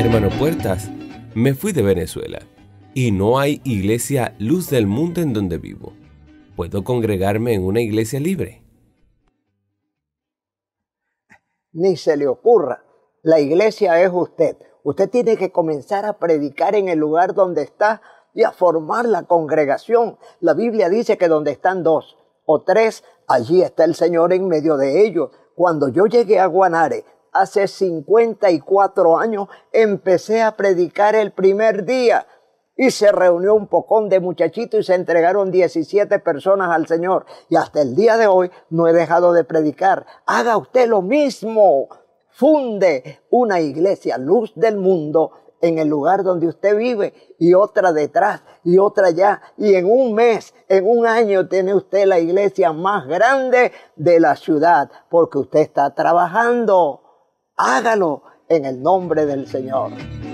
hermano Puertas, me fui de Venezuela y no hay iglesia Luz del Mundo en donde vivo. ¿Puedo congregarme en una iglesia libre? Ni se le ocurra. La iglesia es usted. Usted tiene que comenzar a predicar en el lugar donde está y a formar la congregación. La Biblia dice que donde están 2 o 3, allí está el Señor en medio de ellos. Cuando yo llegué a Guanare, hace 54 años, empecé a predicar el primer día y se reunió un pocón de muchachitos y se entregaron 17 personas al Señor. Y hasta el día de hoy no he dejado de predicar. Haga usted lo mismo. Funde una iglesia Luz del Mundo en el lugar donde usted vive y otra detrás y otra allá. Y en un mes, en un año, tiene usted la iglesia más grande de la ciudad porque usted está trabajando. Hágalo en el nombre del Señor.